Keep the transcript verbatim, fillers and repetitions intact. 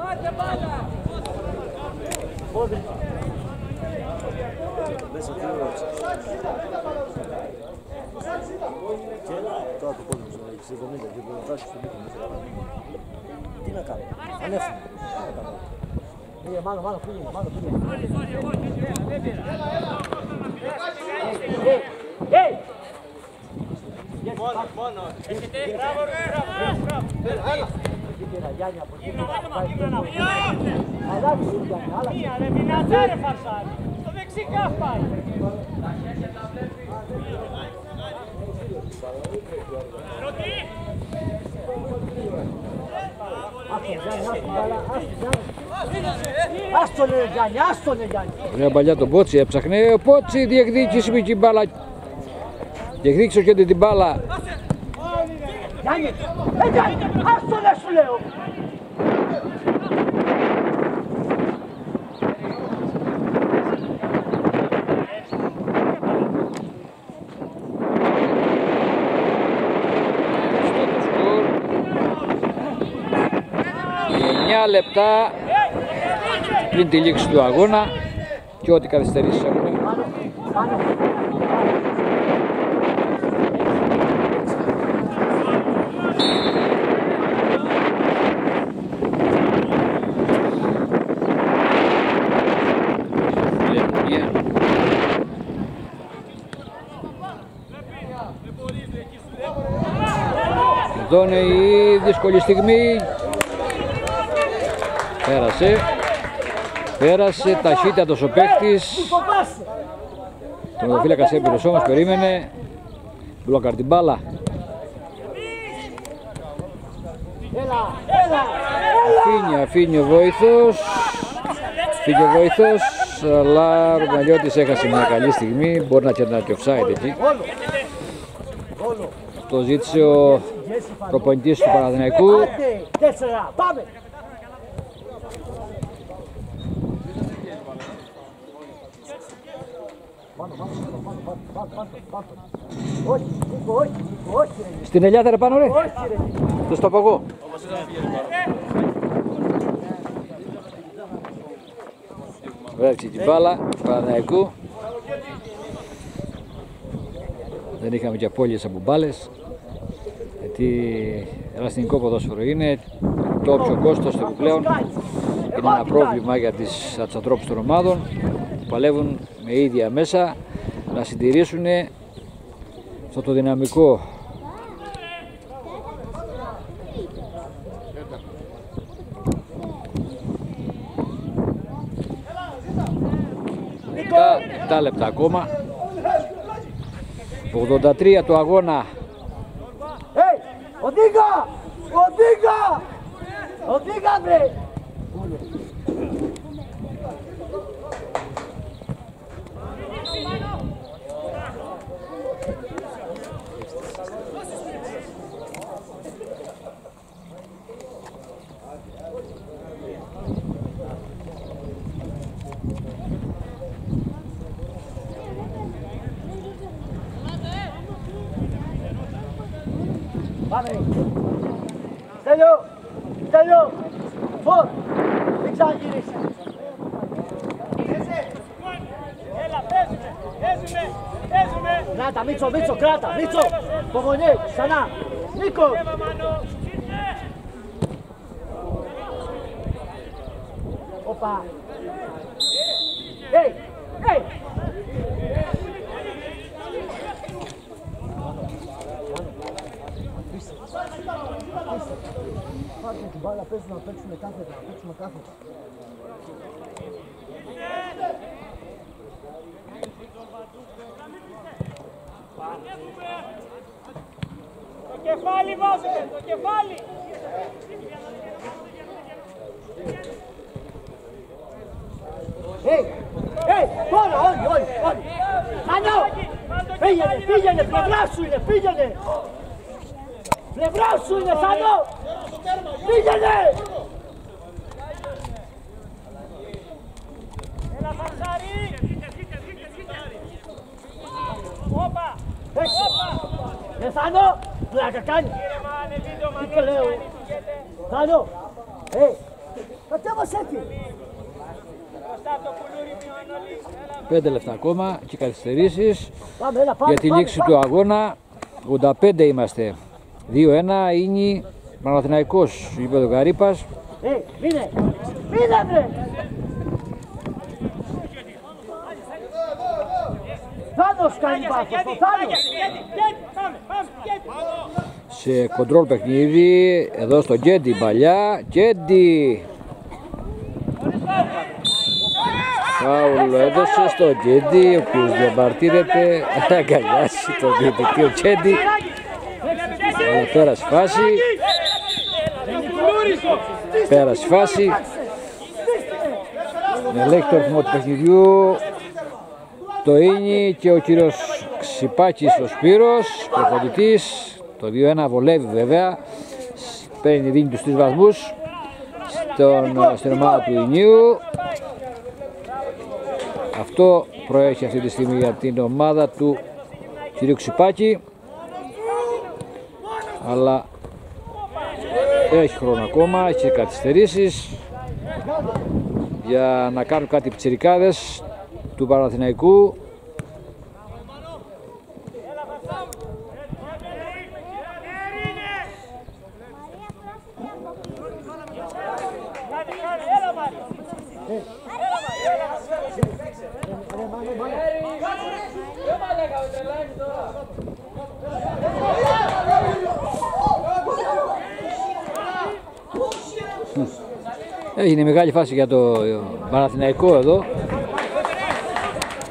Μέσα τι ρώτησε. Τώρα το πόδι μου σε εβδομήντα και το βάζει στον πίκο μου. Τι να κάνω, ανέφυγε. Πήγε μάλλον, μάλλον πήγε, μάλλον πήγε. Μόνο, μόνο. Μπράβο, μπράβο, μπράβο. Πήγαινα Γιάννη από εκεί. Αλλάξει η Γιάννη, άλλαξε. Μία ρε, δυνατά ρε φαρσάρι. Στο δεξικά πάει. Άστονε Γιάννη, άστονε Γιάννη. Μια παλιά τον Πότσι έψαχνε, ο Πότσι διεκδίκησε με την μπάλα. Διεκδίκησε και την μπάλα. Γιάννη, ε Γιάννη, άστονε σου λέω. εννιά λεπτά πριν τη λήξη του αγώνα και ό,τι καθυστερήσεις έχουν. Εδώ είναι η δύσκολη στιγμή. Πέρασε. Πέρασε ταχύτατος ο παίκτης. Τερματοφύλακας έμπειρος όμως περίμενε. Μπλόκαρ την μπάλα. Αφήνει, αφήνει ο βοήθος. Φύγει ο βοήθος, αλλά ο Ρουμανιώτης έχασε μια καλή στιγμή. Μπορεί να κερνάει και offside εκεί. Το ζήτησε ο προπονητής του Παναθηναϊκού. Τέσσερα, πάμε! Στην ελιά θα ρε πάνω ρε. Το στο πω εγώ. Βρέξει την μπάλα του Παναθηναϊκού. Δεν είχαμε και απώλειες από μπάλες. Γιατί ερασιτεχνικό ποδόσφαιρο είναι. Το όποιο κόστος του επιπλέον είναι ένα πρόβλημα για τις ανθρώπους των ομάδων που παλεύουν με ίδια μέσα να συντηρήσουν αυτό το δυναμικό. επτά λεπτά ακόμα. ογδόντα τρία το αγώνα. Hey, ο Δίγα! Ο Δίγα! Ο Δίγα βρε! Πάμε! Στέλιο! Στέλιο! Φορ! Μην ξαναγυρίσει! Έλα, παίζουμε, παίζουμε, παίζουμε. Κράτα, Μίτσο, Μίτσο, κράτα, Μίτσο! Πογονή, ξανά! Νίκο! Οπα! Hey! Hey! Πάρτε την μπάλα, παίζουμε να παίξουμε κάθετα, να παίξουμε κάθετα. Το κεφάλι βάζουμε, το κεφάλι. Hey! Hey! Τώρα, όλοι, όλοι, όλοι! Ανώ! Πήγαινε, πήγαινε, πλευρά σου είναι, πήγαινε! Πλευρά σου είναι, Σάνο! Πήγαινε! Έλα, Φαρσάρι! Όπα! Όπα! Ε, Σάνο! Πλάκα κάνει! Τι το λέω! Σάνο! Ε! Κατέβασε εκεί. Μπροστά το κουλούρι Μιονολή. Πέντε λεπτά ακόμα και καθυστερήσεις Πάμε, έλα, πάμε, για τη πάμε, λήξη πάμε. του αγώνα. ογδόντα πέντε είμαστε. δύο ένα, Ίνι, Παναθηναϊκός, γήπεδο Γαρύπας. Ε, μείνε. Μείνε, βρε. Θάνος κάνει βάθος, ο Θάνος. Πάμε, πάμε, Σε κοντρόλ παιχνίδι, εδώ στο Γκέντι παλιά. Γκέντι! Φάουλ έδωσε στο Γκέντι, ο οποίος διαμαρτύρεται, θα αγκαλιάσει τον διαιτητή ο Γκέντι. Αλλά πέρασε φάση. Πέρασε φάση. Ελέγχει το ρυθμό του παιχνιδιού το Ίνι και ο κύριος Ξυπάκης ο Σπύρος, προπονητής. Το δύο ένα βολεύει βέβαια, παίρνει, δίνει τους τρεις βαθμούς στον, στην ομάδα του Ινίου. Αυτό προέχει αυτή τη στιγμή για την ομάδα του κυρίου Ξυπάκη, αλλά έχει χρόνο ακόμα, έχει καθυστερήσεις για να κάνουν κάτι πιτσιρικάδες του Παναθηναϊκού. Έγινε μεγάλη φάση για το Παναθηναϊκό εδώ.